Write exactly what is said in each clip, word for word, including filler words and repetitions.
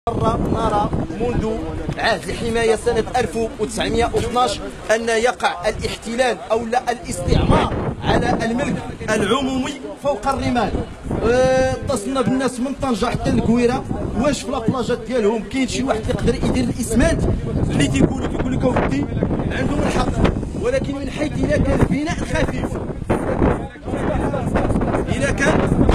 مرة نرى منذ عهد الحماية سنة ألف وتسعمائة واثناش أن يقع الاحتلال أو لا الاستعمار على الملك العمومي فوق الرمال. اتصلنا أه بالناس من طنجة حتى الكويرة، واش في لابلاجات ديالهم كاين شي واحد يقدر يدير الاسمنت اللي تيقولوا تيقول لك اودي عندهم الحق، ولكن من حيث إذا كان البناء خفيف، إذا كان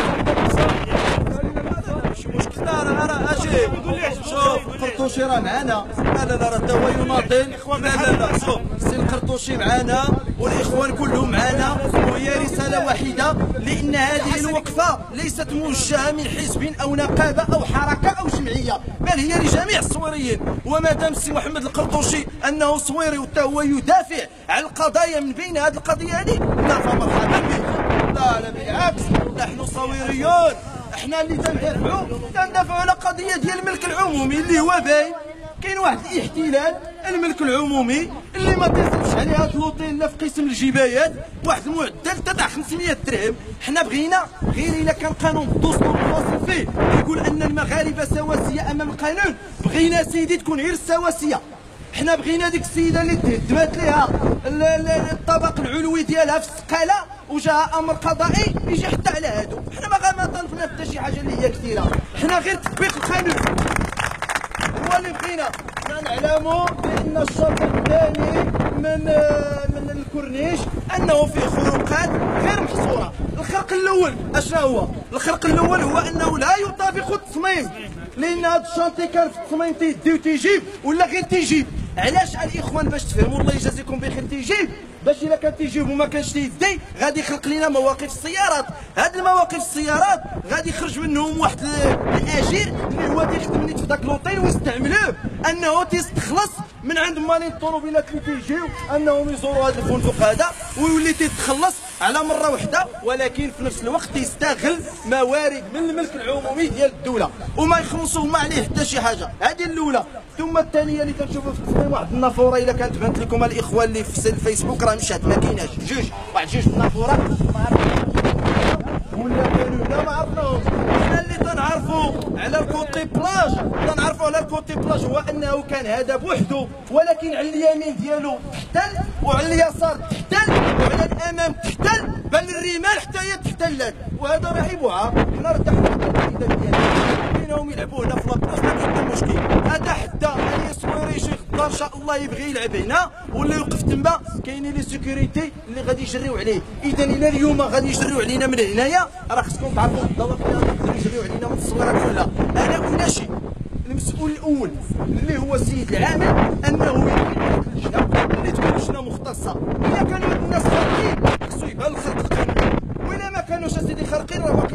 شوف القرطوشي راه معانا. لا لا لا راه هو يناضل. لا لا لا شوف السي القرطوشي معانا والاخوان كلهم معانا، وهي رساله واحده، لان هذه الوقفه ليست موجهه من حزب او نقابه او حركه او جمعيه، بل هي لجميع الصويريين. وما دام السي محمد القرطوشي انه صويري وهو يدافع عن القضايا من بين هذه القضيه هذه، لا فمرحبا به. لا لا بالعكس، نحن صويريون، احنا اللي تندافعوا تندافعوا على قضيه ديال الملك العمومي اللي هو باين. كاين واحد الاحتلال الملك العمومي اللي ما تيصرفش عليه هاد لوطيل لا في قسم الجبايات، واحد المعدل تاع خمسمائة درهم. حنا بغينا غير الا كان قانون الدستور مواصل فيه يقول ان المغاربه سواسيه امام القانون، بغينا سيدي تكون غير السواسيه. حنا بغينا ديك السيده اللي تهدمات ليها الطبق العلوي ديالها في السقاله وجاء امر قضائي يجي حتى على هادو. حنا ما طلبنا حتى شي حاجه اللي هي كثيره، حنا غير تطبيق القانون هو اللي بغينا. نعلموا بان الشرط الثاني من من الكورنيش انه فيه خروقات غير محصوره. الخرق الاول اشنو هو؟ الخرق الاول هو انه لا يطابق التصميم، لان هذا الشانتي كان في التصميم تيدي وتيجيب ولا غير تيجيب. علاش الاخوان باش تفهموا الله يجازيكم بخير تيجيب؟ باش الا كان تيجيب وما كانش تيدي غادي يخلق لنا مواقف السيارات. هاد المواقف السيارات غادي يخرج منهم واحد الاجير اللي هو تيخدم نيت في داك لوطيل ويستعملوه انه تيستخلص من عند مالين الطوموبيلات اللي تيجيو انهم يزوروا هذا الفندق هذا، ويولي تيتخلص على مره واحده، ولكن في نفس الوقت تيستغل موارد من الملك العمومي ديال الدوله وما يخلصوا ما عليه حتى شي حاجه. هذه الاولى. ثم الثانيه اللي كنشوفوا في التصميم واحد النافوره، الا كانت بانت لكم الاخوان اللي في الفيسبوك راه مشات ما كايناش، جوج واحد جوج النافورات ولا كانوا لا ما عرفناهمش. حنا اللي تنعرفوا على الكوتي بلاج تنعرفوا على الكوتي بلاج هو انه كان هذا بوحده، ولكن على اليمين ديالو تحتل وعلى اليسار تحتل وعلى الامام تحتل، بل الرمال حتى هي تحتلت، وهذا راه يبوعها. حنا ردحنا التنفيذ ديالنا بينهم يلعبوا هنا في لابلاص ما كاين حتى مشكل. هذا حتى اي صويري شي غدا ان شاء الله يبغي يلعب هنا ولا يوقف تما، كاينين لي سيكوريتي اللي غادي يجريو عليه. اذا الى اليوم غادي يجريو علينا من هنايا، راه خصكم تعرفوا الضوابط اللي غادي يجريو علينا من التصويره كلها. انا ولا شي المسؤول الاول اللي هو السيد العامل انه يدير اللجنه اللي تكون لجنه مختصه. الا كانوا الناس خارقين خصو يبان الخرق القانوني، والا ما كانوش اسيدي خارقين راه